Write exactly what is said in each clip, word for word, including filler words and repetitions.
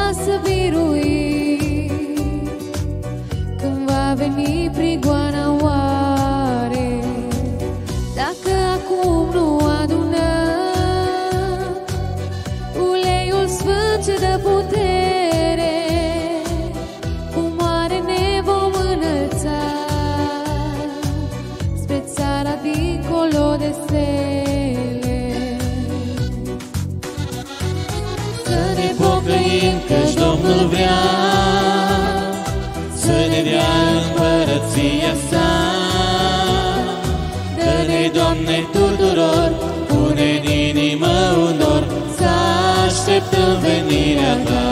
să birui când va veni prigoana oare. Dacă acum nu adunăm uleiul sfânt ce dă putere, cu mare ne vom înălța spre țara dincolo de stele. Să ne pocăim căci Domnul vrea să ne dea împărăția sa. Dă-ne, Doamne, tuturor, pune în inimă un dor să așteptăm venirea ta.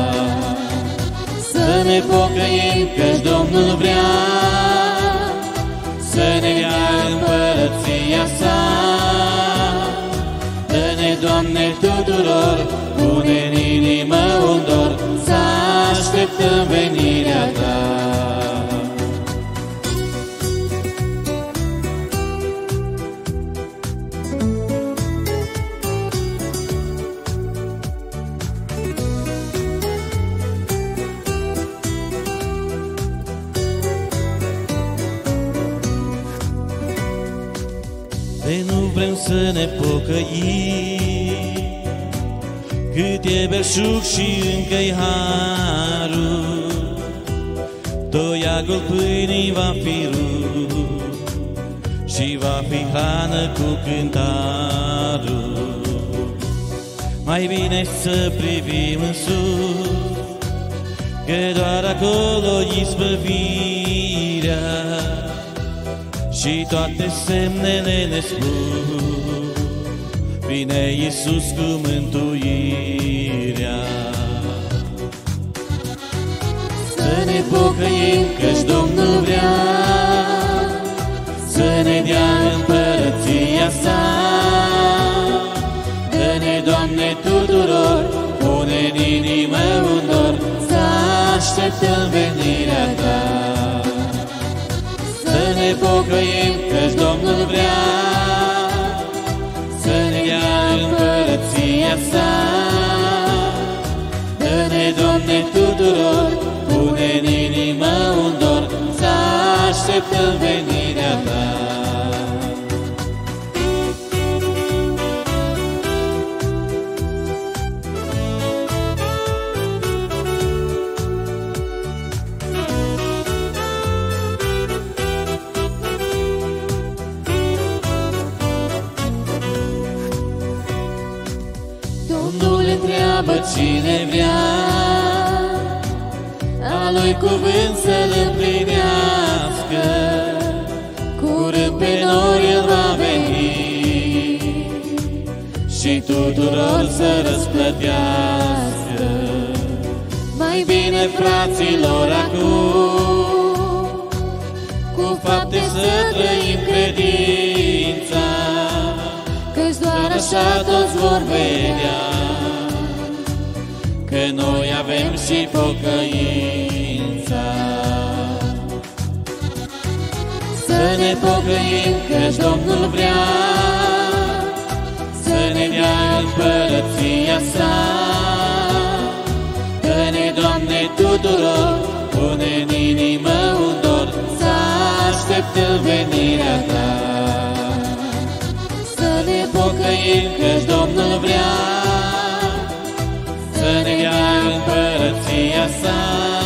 Să ne pocăim căci Domnul vrea să ne dea împărăția sa. Dă-ne, Doamne, tuturor, pune în inimă un dor să așteptăm venirea ta. De nu vrem să ne pocăim, cât e belșug și încă-i harul. Toiagul pâinii va fi rug și va fi hrană cu cântarul. Mai bine să privim în sus, că doar acolo izbăvirea și toate semnele ne spun, vine Iisus cu mântuirea. Să ne pocăim căci Domnul vrea să ne dea împărăția sa. Dă-ne, Doamne, tuturor, pune în inimă un dor să așteptăm venirea ta. Să ne pocăim căci Domnul vrea să ne dea împărăția sa. Dă-ne, Doamne, tuturor, pune în inimă un dor să așteptăm venirea ta. Domnul întreabă cine vrea a lui cuvânt să-l împlinească. Curând pe noi el va veni și tuturor să răsplătească. Mai bine, fraților, acum cu fapte să trăim credința, căci doar așa toți vor vedea că noi avem și pocăința. Să ne pocăim căci Domnul vrea să ne dea împărăția sa. Dă-ne, Doamne, tuturor, pune în inimă un dor să așteptăm venirea ta. Să ne pocăim căci Domnul vrea să ne dea împărăția sa.